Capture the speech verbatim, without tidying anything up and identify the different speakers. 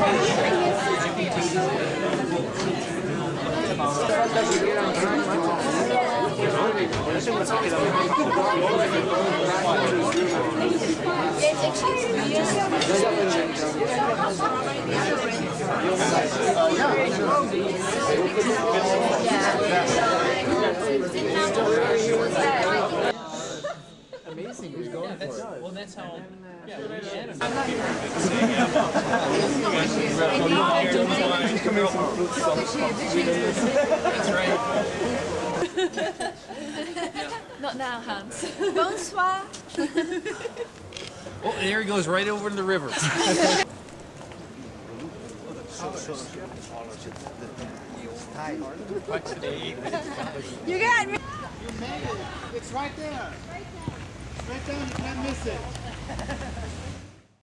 Speaker 1: Amazing, who's going for it?
Speaker 2: Well, that's how. Yeah, we That's right.
Speaker 3: Not now, Hans. Bonsoir.
Speaker 2: Oh, there he goes right over to the river.
Speaker 3: You got me.
Speaker 4: You made it. It's right there. Right down. You can't miss it.